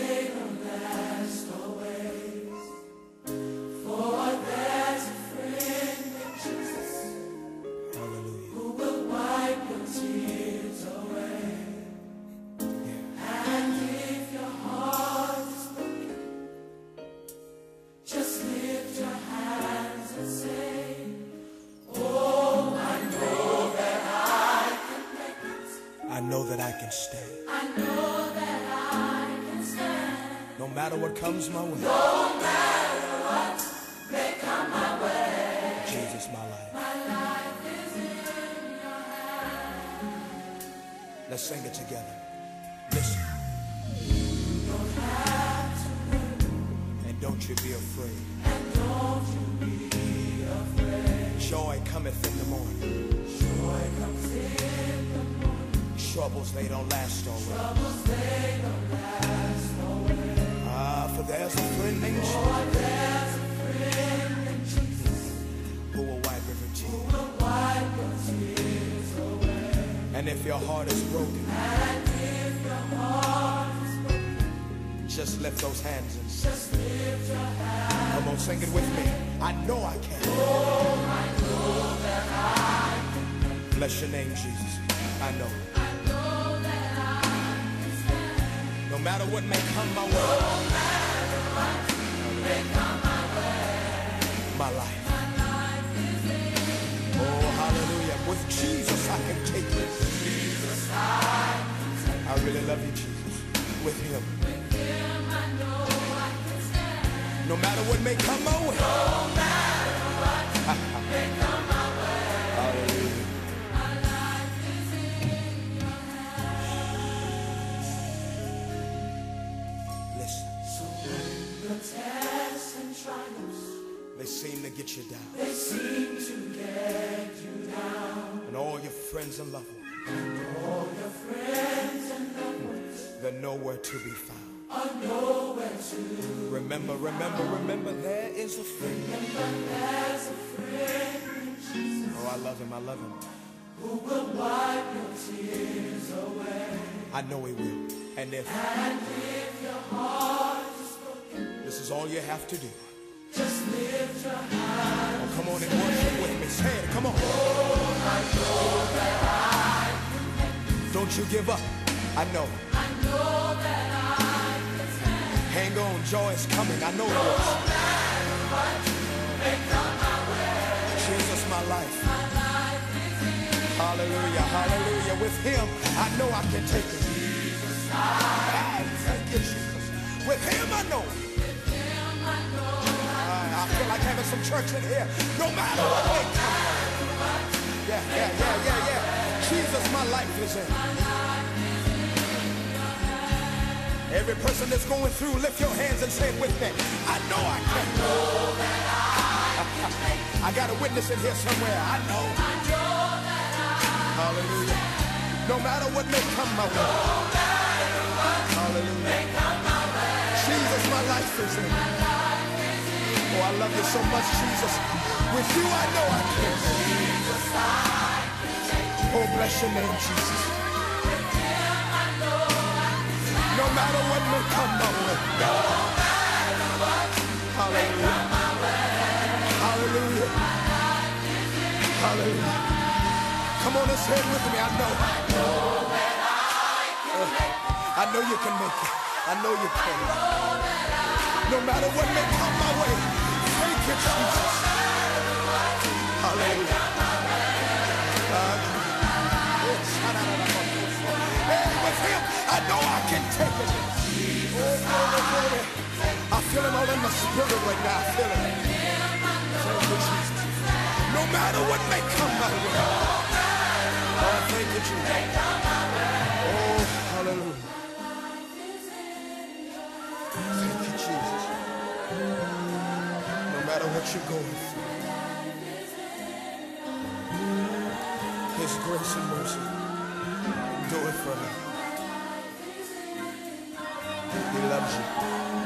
they don't last always. For there's a friend in Jesus, Hallelujah. who will wipe your tears away. And if your heart is broken, just lift your hands and say, oh, I know that I can make it. I know that I can stand. I know that I can stand. No matter what comes my way. No matter what may come my way. Jesus, my life. My life is in your hands. Let's sing it together. Listen. You don't have to worry, And don't you be afraid. and don't you be afraid. Joy cometh in the morning. Joy comes in the morning. Troubles, they don't last always. Troubles, they don't last always. Ah, for there's a friend named For Jesus there's a friend in Jesus, who will wipe every who tear. will wipe your tears away. And if your heart is broken, And if your heart is broken, just lift those hands and sing. just lift your hands. Come on, sing it with me. I know I can. Oh, I know that I can. Bless your name, Jesus. I know. I know that I can stand. No matter what may come my way. No matter what may come my way. My life. My life is in Oh, hallelujah. With Jesus, I can take it. Jesus. I can take. I really love you, Jesus. With him. With him I know I can stand. No matter what may come my way. No matter what may come my way. Hallelujah. My life is in your hands. Listen. So when the tests and triumphs, They seem to get you down. they seem to get you down, And all your friends and loved ones, all your friends and loved ones they're nowhere to be found. are nowhere to. Remember, remember, remember, there is a friend. Remember there's a friend in Jesus, Oh, I love him, I love him. who will wipe your tears away. I know he will. And if And if your heart is broken, this is all you have to do, just lift your hands. oh, come on and worship with me. Say it, come on. Oh, I know that I can make it. Don't you give up. I know. I know that I can stand. Hang on, joy is coming. I know it No is. matter what may come my way. Jesus, my life. My life is in Hallelujah, hallelujah. With him, I know I can take it. Jesus. Hey, thank you, Jesus. With him, I know. With him I know I feel like having some church in here. No matter what may come. Yeah. Jesus, my life is in. Every person that's going through, lift your hands and say it with me. I know I can. I got a witness in here somewhere. I know. Hallelujah. No matter what may come my way. Hallelujah. Jesus, my life is in. Oh, I love you so much, Jesus. With you, I know I can. Oh, bless your name, Jesus. No matter what may come my way. Hallelujah. Hallelujah. Hallelujah. Come on and say it with me. I know. I know you can make it. I know you can. No matter what may come my way. Thank you, Jesus. Hallelujah. Hey, with him, I know I can take it. Oh, glory, glory. I feel him all in my spirit right now. I feel it. Thank you, Jesus. No matter what may come my way. Oh, thank you, Jesus. Oh, hallelujah. Thank you, Jesus. No matter what you're going through, his grace and mercy do it for me. He loves you.